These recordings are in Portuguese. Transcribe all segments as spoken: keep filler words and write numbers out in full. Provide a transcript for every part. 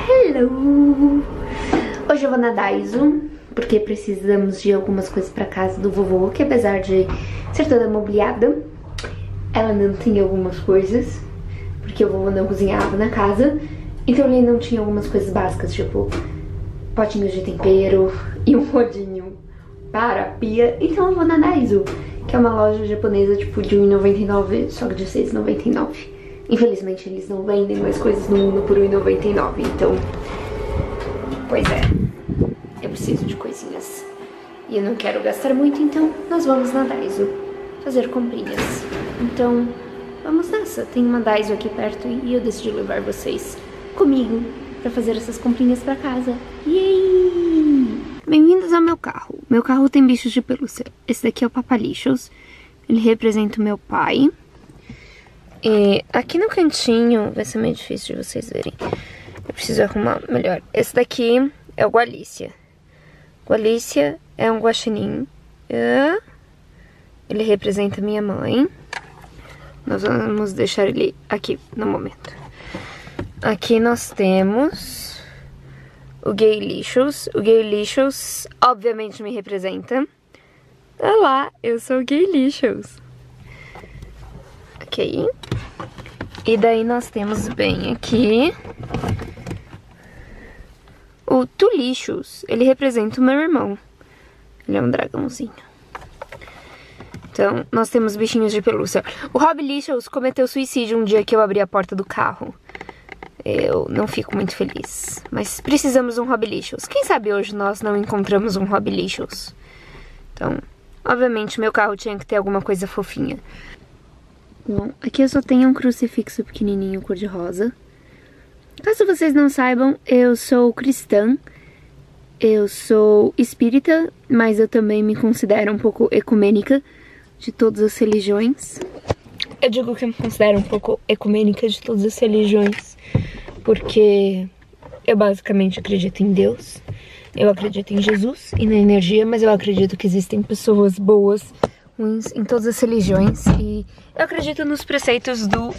Hello! Hoje eu vou na Daiso, porque precisamos de algumas coisas pra casa do vovô, que apesar de ser toda mobiliada, ela não tinha algumas coisas, porque o vovô não cozinhava na casa, então ele não tinha algumas coisas básicas, tipo potinhos de tempero e um rodinho para a pia. Então eu vou na Daiso, que é uma loja japonesa tipo de um real e noventa e nove centavos, só que de seis reais e noventa e nove centavos. Infelizmente eles não vendem mais coisas no Uno por um real e noventa e nove centavos, então... Pois é, eu preciso de coisinhas e eu não quero gastar muito, então nós vamos na Daiso fazer comprinhas. Então, vamos nessa. Tem uma Daiso aqui perto e eu decidi levar vocês comigo pra fazer essas comprinhas pra casa. Yay! Bem-vindos ao meu carro. Meu carro tem bichos de pelúcia. Esse daqui é o Papalicious. Ele representa o meu pai. E aqui no cantinho, vai ser meio difícil de vocês verem. Eu preciso arrumar melhor. Esse daqui é o Gualícia. Gualícia é um guaxinim. Ele representa minha mãe. Nós vamos deixar ele aqui no momento. Aqui nós temos o Gaylicious. O Gaylicious obviamente me representa. Olá, eu sou o Gaylicious. Ok. E daí nós temos bem aqui o Tulicious. Ele representa o meu irmão. Ele é um dragãozinho. Então, nós temos bichinhos de pelúcia. O Robilicious cometeu suicídio um dia que eu abri a porta do carro. Eu não fico muito feliz. Mas precisamos de um Robilicious. Quem sabe hoje nós não encontramos um Robilicious. Então, obviamente, meu carro tinha que ter alguma coisa fofinha. Bom, aqui eu só tenho um crucifixo pequenininho cor-de-rosa. Caso vocês não saibam, eu sou cristã. Eu sou espírita, mas eu também me considero um pouco ecumênica de todas as religiões. Eu digo que eu me considero um pouco ecumênica de todas as religiões, porque eu basicamente acredito em Deus, eu acredito em Jesus e na energia, mas eu acredito que existem pessoas boas, ruins em todas as religiões, e eu acredito nos preceitos do...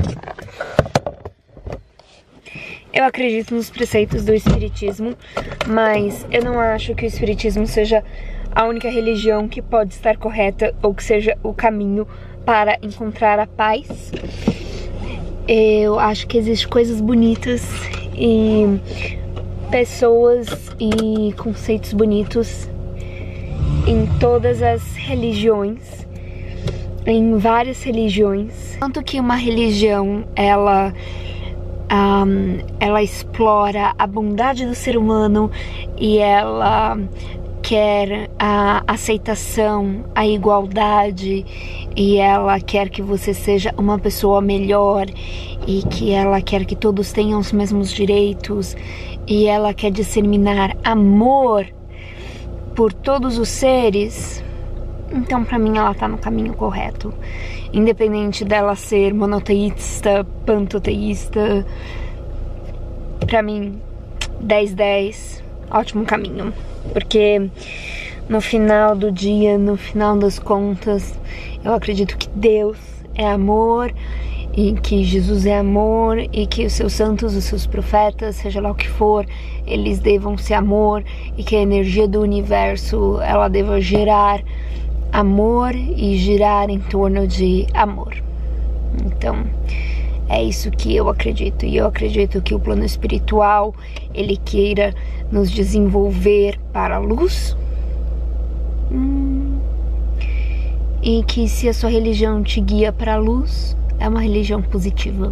Eu acredito nos preceitos do espiritismo, mas eu não acho que o espiritismo seja a única religião que pode estar correta ou que seja o caminho para encontrar a paz. Eu acho que existem coisas bonitas e pessoas e conceitos bonitos em todas as religiões, em várias religiões. Tanto que uma religião, ela... Um, ela explora a bondade do ser humano e ela quer a aceitação, a igualdade, e ela quer que você seja uma pessoa melhor, e que ela quer que todos tenham os mesmos direitos, e ela quer disseminar amor por todos os seres. Então, pra mim, ela tá no caminho correto. Independente dela ser monoteísta, pantoteísta, pra mim, dez dez, ótimo caminho. Porque no final do dia, no final das contas, eu acredito que Deus é amor, e que Jesus é amor, e que os seus santos, os seus profetas, seja lá o que for, eles devam ser amor, e que a energia do universo, ela deva gerar amor e girar em torno de amor. Então, é isso que eu acredito. E eu acredito que o plano espiritual, ele queira nos desenvolver para a luz. Hum, e que se a sua religião te guia para a luz, é uma religião positiva.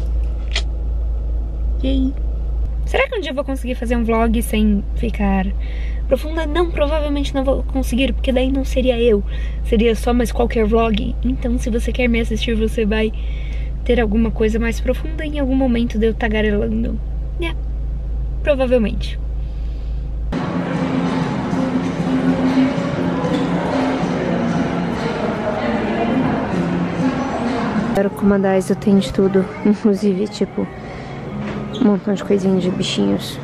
E aí? Será que um dia eu vou conseguir fazer um vlog sem ficar profunda? Não, provavelmente não vou conseguir, porque daí não seria eu, seria só mais qualquer vlog. Então, se você quer me assistir, você vai ter alguma coisa mais profunda em algum momento de eu tagarelando. É, provavelmente. Agora, como a Daiso tem de tudo, inclusive, tipo, um montão de coisinhas de bichinhos.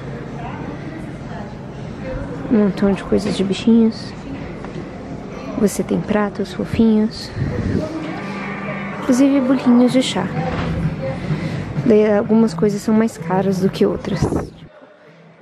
Um montão de coisas de bichinhos. Você tem pratos fofinhos. Inclusive bolinhos de chá. Daí algumas coisas são mais caras do que outras.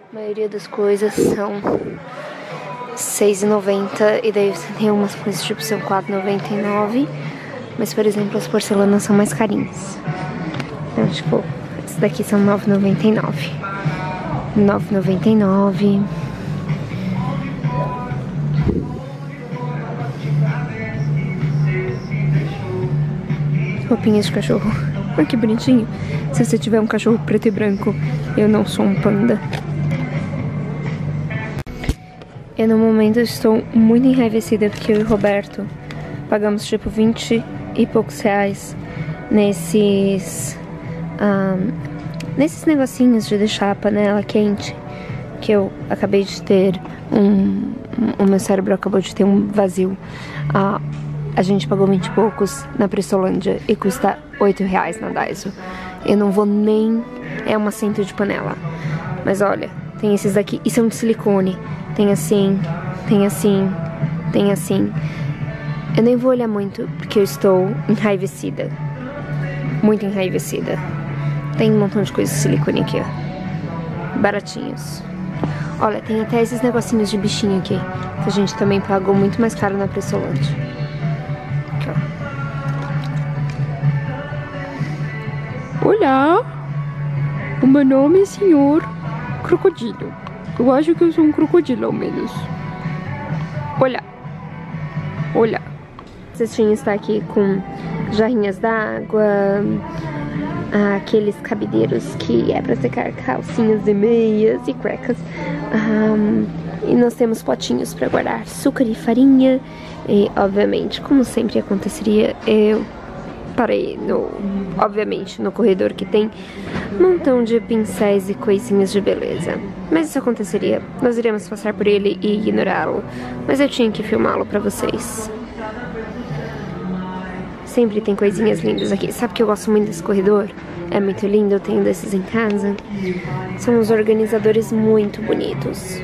A maioria das coisas são seis reais e noventa centavos e daí você tem umas coisas tipo são quatro reais e noventa e nove centavos. Mas, por exemplo, as porcelanas são mais carinhas. Então, tipo, essas daqui são nove reais e noventa e nove centavos. nove reais e noventa e nove centavos. Roupinhas de cachorro. Olha que bonitinho. Se você tiver um cachorro preto e branco, eu não sou um panda. Eu no momento estou muito enraivecida porque eu e o Roberto pagamos tipo vinte e poucos reais nesses um, nesses negocinhos de deixar a panela quente, que eu acabei de ter um, o meu cérebro acabou de ter um vazio. Uh, a gente pagou vinte e poucos na Pressolândia e custa oito reais na Daiso. Eu não vou nem... é um assento de panela. Mas olha, tem esses daqui, e são de silicone. Tem assim, tem assim, tem assim. Eu nem vou olhar muito, porque eu estou enraivecida. Muito enraivecida. Tem um montão de coisas de silicone aqui, ó. Baratinhos. Olha, tem até esses negocinhos de bichinho aqui, que a gente também pagou muito mais caro na Pressolândia. Aqui, ó. Olá! O meu nome é senhor Crocodilo. Eu acho que eu sou um crocodilo, ao menos. Olá! Olá! A cestinha está aqui com jarrinhas d'água, aqueles cabideiros que é para secar calcinhas e meias e cuecas. Um, e nós temos potinhos para guardar açúcar e farinha. E, obviamente, como sempre aconteceria, eu parei, no, obviamente, no corredor que tem um montão de pincéis e coisinhas de beleza. Mas isso aconteceria, nós iríamos passar por ele e ignorá-lo. Mas eu tinha que filmá-lo para vocês. Sempre tem coisinhas lindas aqui. Sabe que eu gosto muito desse corredor? É muito lindo, eu tenho desses em casa. São uns organizadores muito bonitos.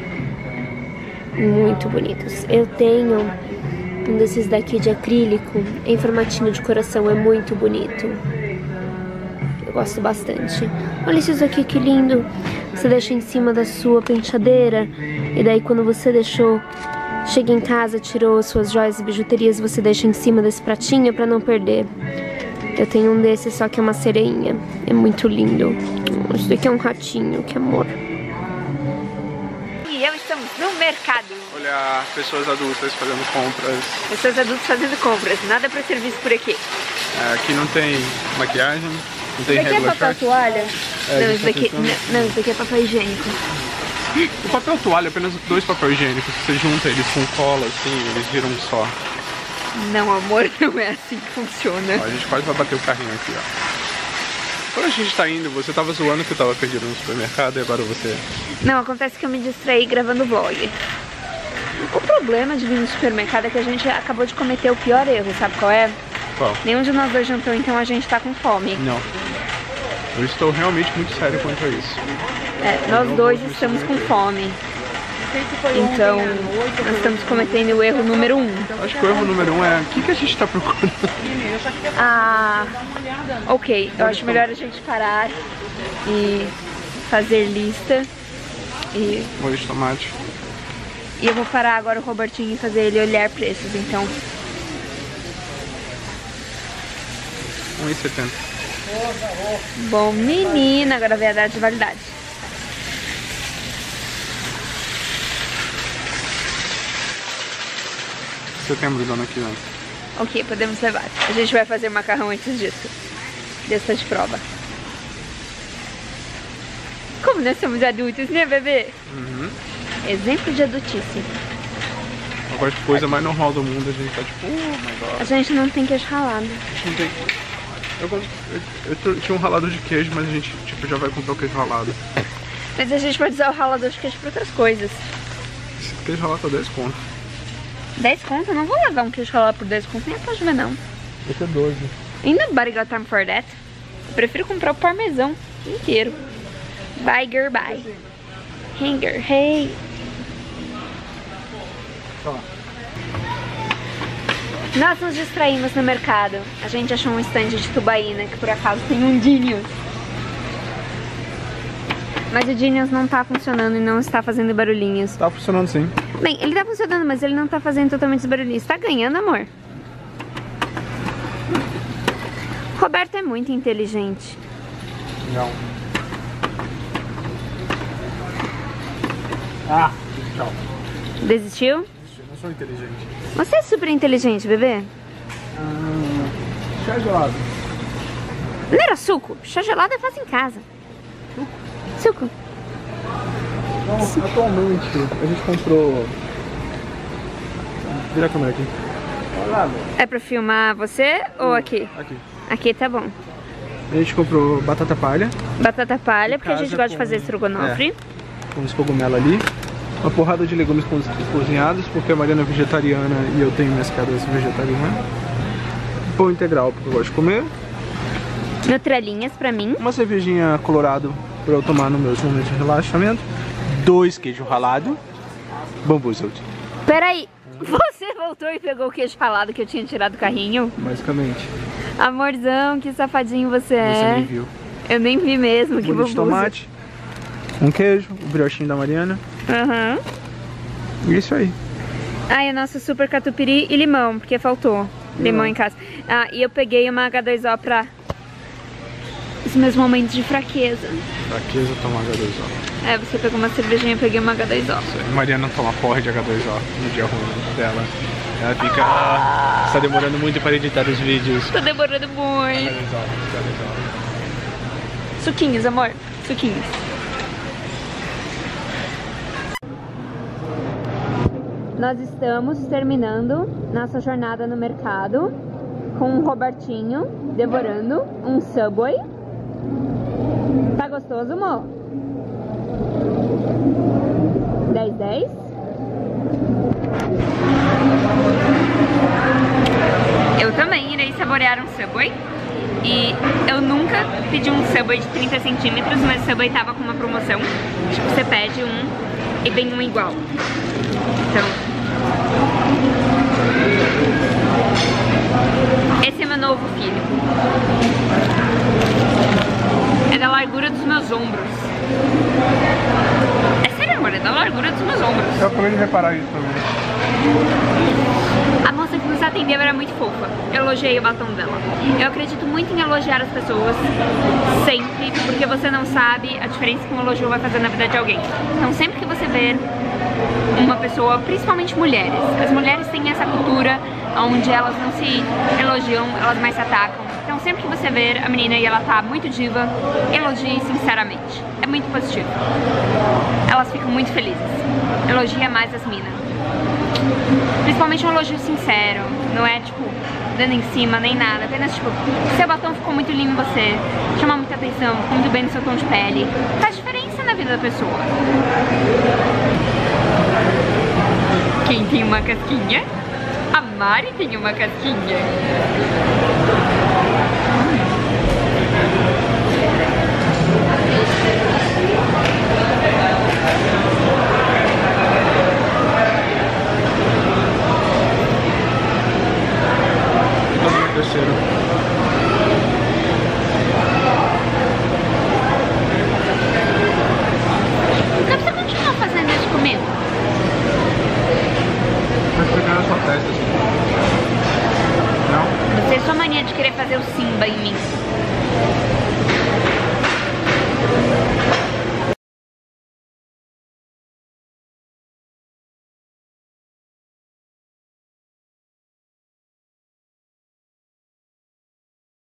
Muito bonitos. Eu tenho um desses daqui de acrílico, em formatinho de coração, é muito bonito. Eu gosto bastante. Olha isso aqui, que lindo. Você deixa em cima da sua penteadeira, e daí quando você deixou, chega em casa, tirou suas joias e bijuterias, você deixa em cima desse pratinho pra não perder. Eu tenho um desses, só que é uma sereinha. É muito lindo. Isso daqui é um ratinho, que amor. E eu estamos no mercado. Olha, pessoas adultas fazendo compras. Pessoas adultas fazendo compras. Nada pra serviço por aqui. É, aqui não tem maquiagem, não tem regular. Isso aqui é papel toalha? É, não, isso daqui, não, não, isso daqui é papel higiênico. O papel toalha é apenas dois papéis higiênicos. Você junta eles com cola, assim, eles viram um só. Não, amor, não é assim que funciona. Ó, a gente quase vai bater o carrinho aqui, ó. Quando a gente tá indo, você tava zoando que eu tava perdido no supermercado e agora você... Não, acontece que eu me distraí gravando vlog. O problema de vir no supermercado é que a gente acabou de cometer o pior erro, sabe qual é? Qual? Nenhum de nós dois jantou, então a gente tá com fome. Não. Eu estou realmente muito sério quanto a isso. É, nós dois estamos com fome. Então, nós estamos cometendo o erro número um. Acho que o erro número um é o que, que a gente tá procurando. Ah, ok. Eu acho melhor a gente parar e fazer lista. E... molho de tomate. E eu vou parar agora o Robertinho e fazer ele olhar preços, então. um real e setenta. Bom, menina, agora vem a data de validade. Setembro do ano que vem. Ok, podemos levar. A gente vai fazer macarrão antes disso. Dessa de prova. Como nós somos adultos, né, bebê? Uhum. Exemplo de adultice. Agora, que coisa mais normal do mundo, a gente tá tipo, oh my god. A gente não tem queijo ralado. Não tem... Eu, eu, eu, eu tinha um ralador de queijo, mas a gente tipo, já vai comprar o queijo ralado. Mas a gente pode usar o ralador de queijo pra outras coisas. Esse queijo ralado tá dez conto. dez conto? Eu não vou levar um queijo ralado por dez conto, nem pode ver não. Esse é doze. Ainda nobody got time for that. Eu prefiro comprar o parmesão inteiro. Bye, girl, bye. Hanger, hey. Tá. Nós nos distraímos no mercado. A gente achou um stand de tubaína que por acaso tem undinhos. Mas o Genius não tá funcionando e não está fazendo barulhinhos. Tá funcionando sim. Bem, ele tá funcionando, mas ele não tá fazendo totalmente os barulhinhos. Tá ganhando, amor? Roberto é muito inteligente. Não. Ah, tchau. Desistiu? Eu não sou inteligente. Você é super inteligente, bebê. Hum, chá gelado. Não era suco? Chá gelado eu faço em casa. Suco? Suco. Então, atualmente, a gente comprou... Vira a câmera aqui. Olha lá, É pra filmar você ou aqui? Aqui. Aqui tá bom. A gente comprou batata palha. Batata palha, porque a gente casa gosta de com- fazer estrogonofe. Com os cogumelos ali. Uma porrada de legumes co- cozinhados, porque a Mariana é vegetariana e eu tenho minhas cadeias vegetarianas. Pão integral, porque eu gosto de comer. Nutrelinhas pra mim. Uma cervejinha colorado pra eu tomar nos meus momentos de relaxamento. Dois queijo ralado. Bambuzel. Peraí, você voltou e pegou o queijo ralado que eu tinha tirado do carrinho? Basicamente. Amorzão, que safadinho você é. Você nem viu. Eu nem vi mesmo, que Molho de bobuza. tomate. Um queijo, o briochinho da Mariana. Aham. E isso aí. Ah, e o nosso super catupiry e limão, porque faltou limão em casa. Ah, e eu peguei uma H dois O pra os meus momentos de fraqueza. Fraqueza tomar H dois O. É, você pegou uma cervejinha, eu peguei uma H dois O. A Mariana toma porra de H dois O no dia ruim dela. Ela fica... Ah, está demorando muito para editar os vídeos. Tô demorando H muito. dois O, H dois O. Suquinhos, amor. Suquinhos. Nós estamos terminando nossa jornada no mercado com o Robertinho devorando um Subway. Tá gostoso, amor? dez, dez? Eu também irei saborear um Subway. E eu nunca pedi um Subway de trinta centímetros, mas o Subway tava com uma promoção. Tipo, você pede um e vem um igual. Então, esse é meu novo filho. É da largura dos meus ombros. É sério, amor, é da largura dos meus ombros. Eu acabei de reparar isso também. A moça que nos atendeu era muito fofa. Eu elogiei o batom dela. Eu acredito muito em elogiar as pessoas, sempre, porque você não sabe a diferença que um elogio vai fazer na vida de alguém. Então sempre que você ver uma pessoa, principalmente mulheres, as mulheres têm essa cultura onde elas não se elogiam, elas mais se atacam. Então sempre que você ver a menina e ela tá muito diva, elogie sinceramente. É muito positivo. Elas ficam muito felizes. Elogia mais as minas. Principalmente um elogio sincero, não é tipo dando em cima nem nada, apenas tipo, seu batom ficou muito lindo em você, chama muita atenção, ficou muito bem no seu tom de pele, faz diferença na vida da pessoa. Quem tem uma casquinha? A Mari tem uma casquinha. Terceiro. Então você continua fazendo isso comigo? Vai pegar na sua testa assim. Não? Você é sua mania de querer fazer o Simba em mim.